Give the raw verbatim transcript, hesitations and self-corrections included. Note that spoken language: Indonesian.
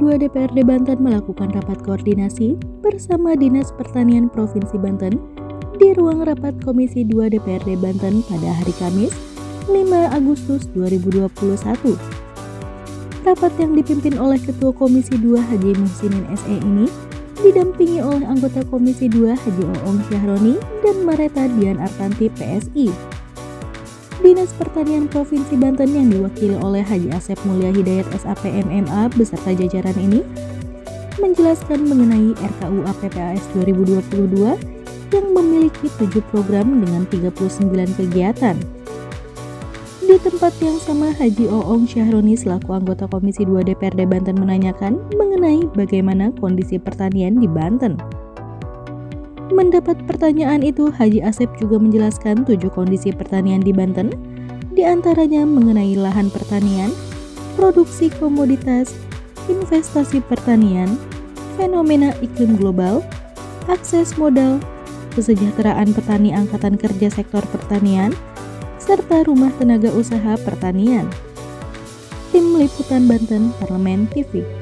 dua D P R D Banten melakukan rapat koordinasi bersama Dinas Pertanian Provinsi Banten di ruang rapat Komisi dua D P R D Banten pada hari Kamis, lima Agustus dua ribu dua puluh satu. Rapat yang dipimpin oleh Ketua Komisi dua Haji Muhsinin S E ini didampingi oleh anggota Komisi dua Haji Oong Syahroni dan Mareta Dian Artanti P S I. Dinas Pertanian Provinsi Banten yang diwakili oleh Haji Asep Mulya Hidayat S A P M M A beserta jajaran ini menjelaskan mengenai R K U A P P A S dua ribu dua puluh dua yang memiliki tujuh program dengan tiga puluh sembilan kegiatan. Di tempat yang sama, Haji Oong Syahroni selaku anggota Komisi dua D P R D Banten menanyakan mengenai bagaimana kondisi pertanian di Banten. Mendapat pertanyaan itu, Haji Asep juga menjelaskan tujuh kondisi pertanian di Banten, diantaranya mengenai lahan pertanian, produksi komoditas, investasi pertanian, fenomena iklim global, akses modal, kesejahteraan petani angkatan kerja sektor pertanian, serta rumah tenaga usaha pertanian. Tim Liputan Banten, Parlemen T V.